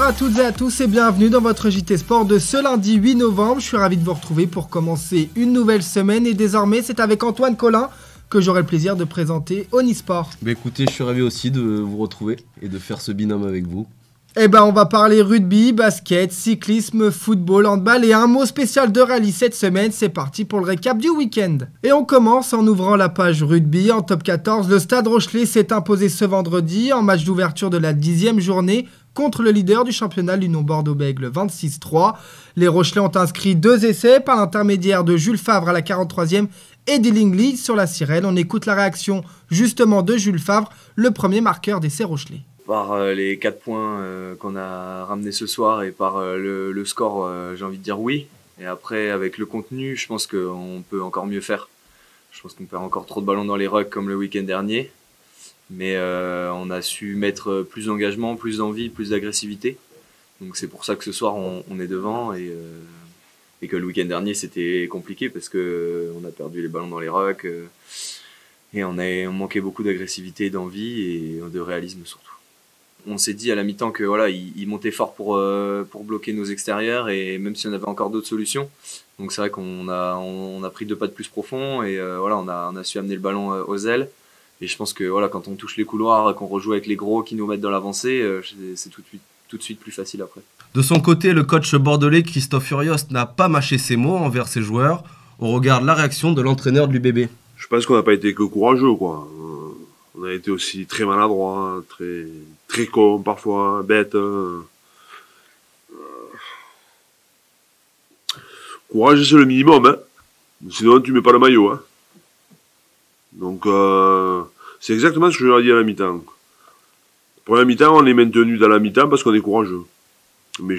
à toutes et à tous et bienvenue dans votre JT Sport de ce lundi 8 novembre. Je suis ravi de vous retrouver pour commencer une nouvelle semaine et désormais c'est avec Antoine Collin que j'aurai le plaisir de présenter Onisport. Écoutez, je suis ravi aussi de vous retrouver et de faire ce binôme avec vous. On va parler rugby, basket, cyclisme, football, handball et un mot spécial de rallye cette semaine. C'est parti pour le récap du week-end. Et on commence en ouvrant la page rugby. En top 14, le Stade Rochelais s'est imposé ce vendredi en match d'ouverture de la 10e journée contre le leader du championnat, l'Union Bordeaux-Bègles, 26-3. Les Rochelais ont inscrit 2 essais par l'intermédiaire de Jules Favre à la 43e et d'Illingly sur la sirène. On écoute la réaction justement de Jules Favre, le premier marqueur d'essai Rochelais. Par les 4 points qu'on a ramenés ce soir et par le score, j'ai envie de dire oui. Et après, avec le contenu, je pense qu'on peut encore mieux faire. Je pense qu'on perd encore trop de ballons dans les rucks comme le week-end dernier. Mais on a su mettre plus d'engagement, plus d'envie, plus d'agressivité. Donc c'est pour ça que ce soir, on est devant et que le week-end dernier, c'était compliqué parce qu'on a perdu les ballons dans les rucks et on manquait beaucoup d'agressivité, d'envie et de réalisme surtout. On s'est dit à la mi-temps que voilà, il montait fort pour bloquer nos extérieurs et même si on avait encore d'autres solutions. Donc c'est vrai qu'on a pris 2 pas de plus profond et voilà, on a su amener le ballon aux ailes. Et je pense que voilà, quand on touche les couloirs, qu'on rejoue avec les gros qui nous mettent dans l'avancée, c'est tout de suite plus facile après. De son côté, le coach bordelais Christophe Furios n'a pas mâché ses mots envers ses joueurs. On regarde la réaction de l'entraîneur de l'UBB. Je pense qu'on n'a pas été que courageux, quoi. On a été aussi très maladroit, très con parfois, bête. Courage, c'est le minimum, hein. Sinon, tu mets pas le maillot, hein. Donc, c'est exactement ce que je leur ai dit à la mi-temps. Pour la mi-temps, on est maintenu dans la mi-temps parce qu'on est courageux. Mais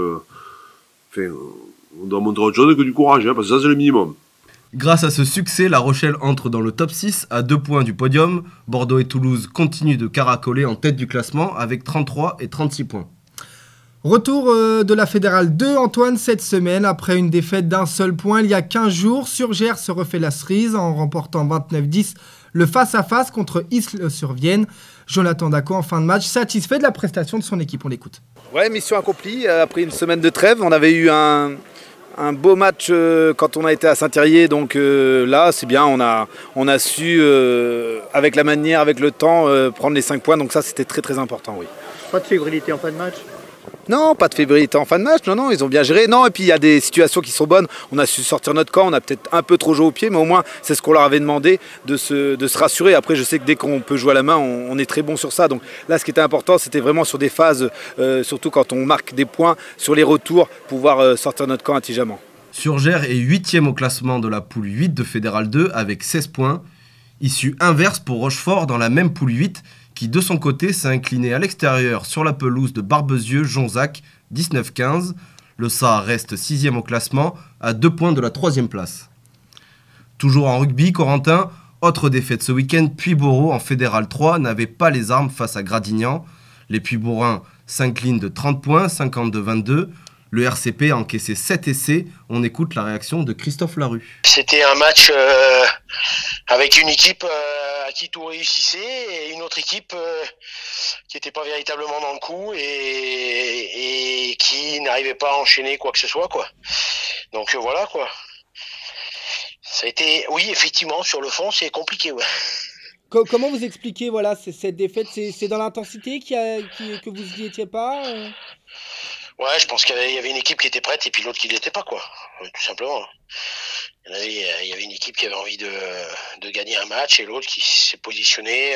on doit montrer autre chose que du courage, hein, parce que ça, c'est le minimum. Grâce à ce succès, La Rochelle entre dans le top 6 à 2 points du podium. Bordeaux et Toulouse continuent de caracoler en tête du classement avec 33 et 36 points. Retour de la Fédérale 2, Antoine, cette semaine. Après une défaite d'un seul point il y a 15 jours, Surgères se refait la cerise en remportant 29-10 le face-à-face contre Isle-sur-Vienne. Jonathan Daco, en fin de match, satisfait de la prestation de son équipe. On l'écoute. Ouais, mission accomplie. Après une semaine de trêve, on avait eu un beau match quand on a été à Saint-Thirier, donc là c'est bien, on a su avec la manière, avec le temps prendre les 5 points, donc ça c'était très très important, oui. Pas de fébrilité en fin de match? Non, pas de fébrilité en fin de match, non, ils ont bien géré. Non, et puis il y a des situations qui sont bonnes. On a su sortir notre camp, on a peut-être un peu trop joué au pied, mais au moins c'est ce qu'on leur avait demandé, de se rassurer. Après, je sais que dès qu'on peut jouer à la main, on est très bon sur ça. Donc là, ce qui était important, c'était vraiment sur des phases, surtout quand on marque des points, sur les retours, pouvoir sortir notre camp intelligemment. Surgères est 8e au classement de la poule 8 de Fédéral 2 avec 16 points. Issue inverse pour Rochefort dans la même poule 8, qui de son côté s'est incliné à l'extérieur sur la pelouse de Barbezieux-Jonzac, 19-15. Le SA reste 6e au classement, à 2 points de la 3e place. Toujours en rugby, Corentin, autre défaite ce week-end, Puyboreau en Fédéral 3 n'avait pas les armes face à Gradignan. Les Puyborains s'inclinent de 30 points, 52-22. Le RCP a encaissé 7 essais. On écoute la réaction de Christophe Larue. C'était un match avec une équipe à qui tout réussissait et une autre équipe qui n'était pas véritablement dans le coup et qui n'arrivait pas à enchaîner quoi que ce soit, quoi. Donc voilà, quoi. Ça a été, oui, effectivement, sur le fond, c'est compliqué, ouais. Comment vous expliquez cette défaite? C'est dans l'intensité que vous n'y étiez pas Ouais, je pense qu'il y avait une équipe qui était prête et puis l'autre qui ne l'était pas, quoi. Tout simplement. Il y avait une équipe qui avait envie de gagner un match et l'autre qui s'est positionné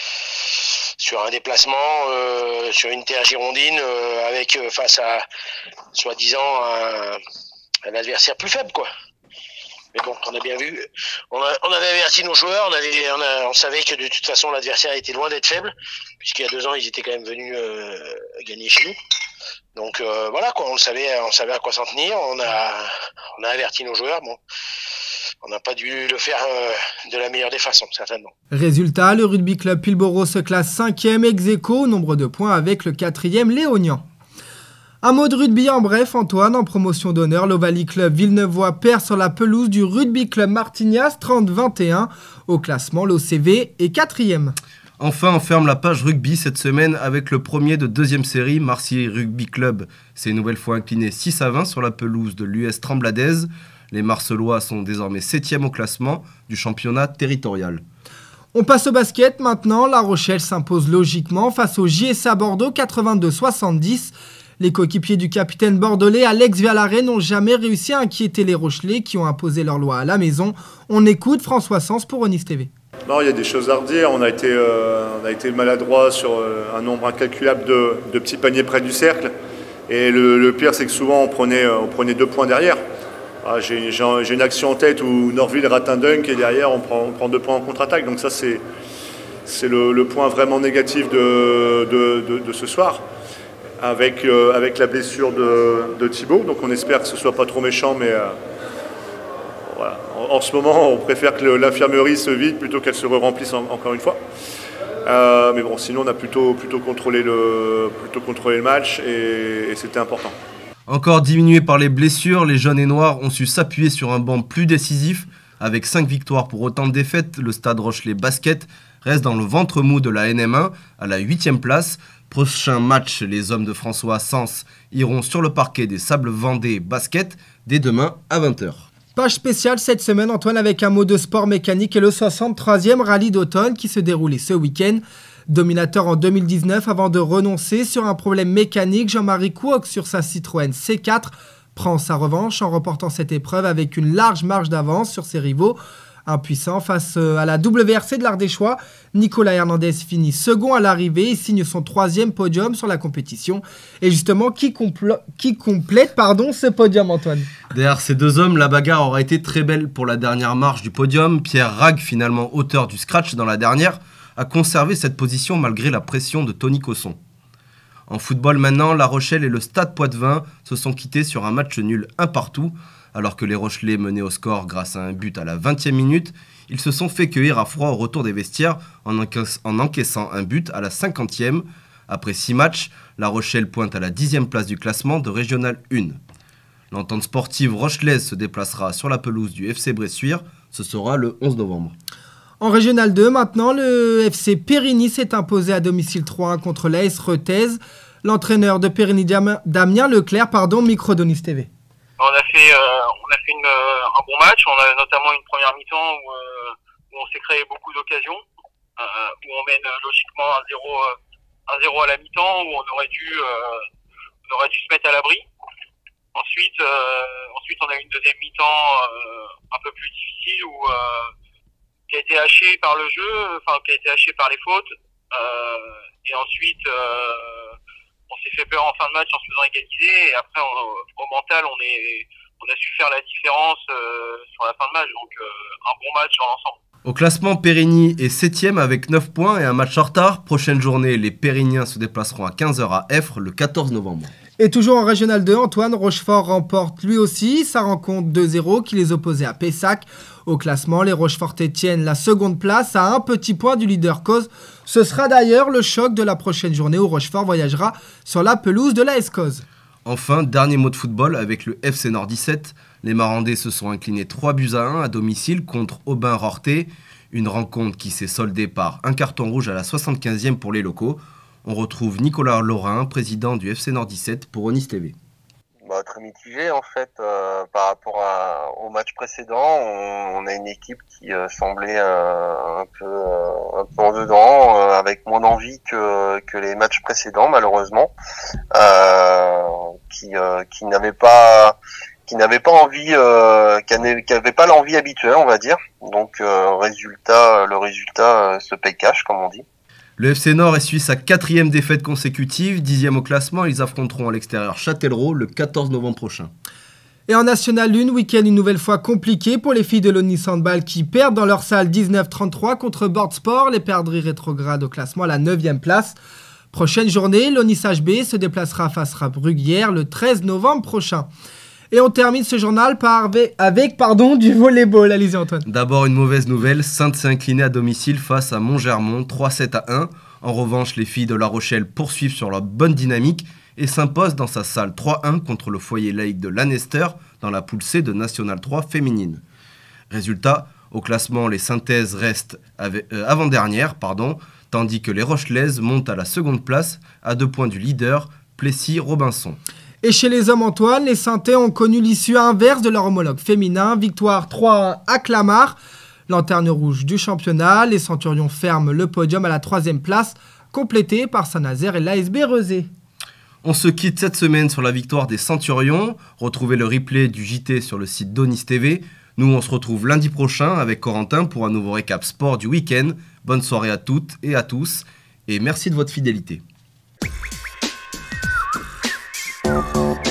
sur un déplacement, sur une terre girondine, avec face à, soi-disant, un adversaire plus faible, quoi. Mais bon, on a bien vu, on avait averti nos joueurs, on savait que de toute façon l'adversaire était loin d'être faible, puisqu'il y a 2 ans ils étaient quand même venus gagner chez nous. Donc voilà, quoi, on savait à quoi s'en tenir, on a averti nos joueurs, bon. On n'a pas dû le faire de la meilleure des façons, certainement. Résultat, le rugby club Puyboreau se classe 5e ex-aequo au nombre de points avec le 4e Léognan. Un mot de rugby en bref, Antoine, en promotion d'honneur, l'Ovalie Club Villeneuvois perd sur la pelouse du rugby club Martignas 30-21. Au classement, l'OCV est 4e. Enfin, on ferme la page rugby cette semaine avec le premier de deuxième série. Marseille Rugby Club s'est une nouvelle fois incliné 6-20 sur la pelouse de l'US Trembladez. Les Marcelois sont désormais 7e au classement du championnat territorial. On passe au basket maintenant. La Rochelle s'impose logiquement face au JSA Bordeaux 82-70. Les coéquipiers du capitaine bordelais Alex Villaret n'ont jamais réussi à inquiéter les Rochelais qui ont imposé leur loi à la maison. On écoute François Sens pour Onis TV. Non, il y a des choses à redire. On a été maladroit sur un nombre incalculable de petits paniers près du cercle. Et le pire, c'est que souvent, on prenait 2 points derrière. J'ai une action en tête où Norville rate un dunk et derrière, on prend 2 points en contre-attaque. Donc ça, c'est le point vraiment négatif de ce soir. Avec la blessure de Thibaut. Donc on espère que ce ne soit pas trop méchant, mais voilà. En ce moment, on préfère que l'infirmerie se vide plutôt qu'elle se remplisse encore une fois. Mais bon, sinon on a plutôt contrôlé le match et c'était important. Encore diminués par les blessures, les jaunes et noirs ont su s'appuyer sur un banc plus décisif. Avec 5 victoires pour autant de défaites, le Stade Rochelais Basket reste dans le ventre mou de la NM1 à la 8e place. Prochain match, les hommes de François Sens iront sur le parquet des Sables Vendée Basket dès demain à 20h. Page spéciale cette semaine, Antoine, avec un mot de sport mécanique et le 63e rallye d'automne qui se déroulait ce week-end. Dominateur en 2019 avant de renoncer sur un problème mécanique, Jean-Marie Couoc sur sa Citroën C4 prend sa revanche en remportant cette épreuve avec une large marge d'avance sur ses rivaux. Impuissant face à la WRC de l'Ardéchois, Nicolas Hernandez finit second à l'arrivée et signe son 3e podium sur la compétition. Et justement, qui complète ce podium, Antoine? Derrière ces deux hommes, la bagarre aura été très belle pour la dernière marche du podium. Pierre Rag, finalement auteur du scratch dans la dernière, a conservé cette position malgré la pression de Tony Cosson. En football maintenant, La Rochelle et le Stade Poitvin se sont quittés sur un match nul 1 partout. Alors que les Rochelais menaient au score grâce à un but à la 20e minute, ils se sont fait cueillir à froid au retour des vestiaires en encaissant un but à la 50e. Après 6 matchs, La Rochelle pointe à la 10e place du classement de Régional 1. L'entente sportive rochelaise se déplacera sur la pelouse du FC Bressuire. Ce sera le 11 novembre. En Régional 2, maintenant, le FC Périgny s'est imposé à domicile 3-1 contre l'AS Retez. L'entraîneur de Périgny, Damien Leclerc, micro d'Onis TV. On a fait un bon match. On a notamment une première mi-temps où on s'est créé beaucoup d'occasions, où on mène logiquement 1-0 à la mi-temps, où on aurait dû se mettre à l'abri. Ensuite, on a eu une deuxième mi-temps un peu plus difficile qui a été hachée par le jeu, qui a été hachée par les fautes. Et ensuite, on s'est fait peur en fin de match en se faisant égaliser. Et après, au mental, on a su faire la différence sur la fin de match. Donc, un bon match dans l'ensemble. Au classement, Périgny est 7e avec 9 points et un match en retard. Prochaine journée, les Périgniens se déplaceront à 15h à Effre le 14 novembre. Et toujours en Régional 2, Antoine, Rochefort remporte lui aussi sa rencontre 2-0 qui les opposait à Pessac. Au classement, les Rochefortais tiennent la seconde place à un petit point du leader cause. Ce sera d'ailleurs le choc de la prochaine journée où Rochefort voyagera sur la pelouse de la Escose. Enfin, dernier mot de football avec le FC Nord 17. Les Marandais se sont inclinés 3-1 à domicile contre Aubin-Rorté. Une rencontre qui s'est soldée par un carton rouge à la 75e pour les locaux. On retrouve Nicolas Laurin, président du FC Nord 17 pour Onis TV. Très mitigé en fait par rapport au match précédent. On a une équipe qui semblait un peu en dedans, avec moins d'envie que les matchs précédents malheureusement, qui n'avait pas envie, qui avait pas l'envie habituelle on va dire. Donc le résultat se paye cash comme on dit. Le FC Nord essuie sa 4e défaite consécutive, 10e au classement. Ils affronteront à l'extérieur Châtellerault le 14 novembre prochain. Et en National 1, week-end une nouvelle fois compliqué pour les filles de l'Onis Handball qui perdent dans leur salle 19-33 contre Boardsport. Les perdrix rétrogrades au classement à la 9e place. Prochaine journée, l'Onis HB se déplacera face à Bruguière le 13 novembre prochain. Et on termine ce journal avec du volleyball. Allez-y Antoine. D'abord une mauvaise nouvelle, Sainte s'est inclinée à domicile face à Montgermont, 3-7-1. En revanche, les filles de La Rochelle poursuivent sur leur bonne dynamique et s'imposent dans sa salle 3-1 contre le foyer laïque de Lanester dans la poule C de National 3 féminine. Résultat, au classement, les Saintaises restent avant-dernières, tandis que les Rochelaises montent à la seconde place, à 2 points du leader, Plessis-Robinson. Et chez les hommes, Antoine, les Saintais ont connu l'issue inverse de leur homologue féminin. Victoire 3-1 à Clamart. Lanterne rouge du championnat. Les Centurions ferment le podium à la 3e place, complété par Saint-Nazaire et l'ASB Rezé. On se quitte cette semaine sur la victoire des Centurions. Retrouvez le replay du JT sur le site d'Onis TV. Nous, on se retrouve lundi prochain avec Corentin pour un nouveau récap sport du week-end. Bonne soirée à toutes et à tous. Et merci de votre fidélité.